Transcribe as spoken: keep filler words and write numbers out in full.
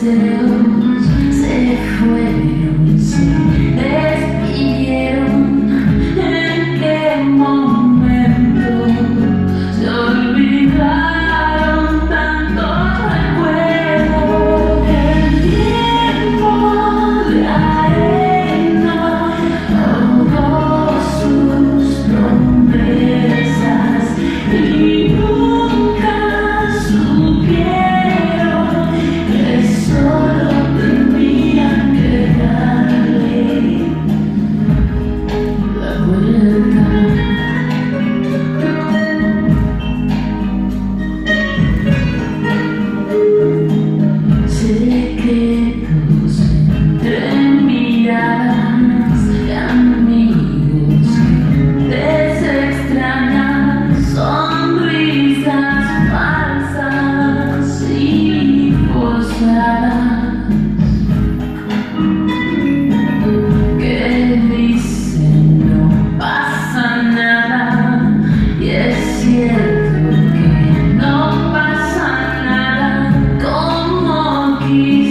deseos se fueron, se despidieron. ¿En qué momento se olvidaron tantos recuerdos? El tiempo de arena ahogó sus promesas y nunca supieron que solo tenían que darle la vuelta. Sé que todos entre miradas de amigos que se extrañan, sonrisas falsas y forzadas, que dicen no pasa nada, y es cierto que no pasa nada, como quisiera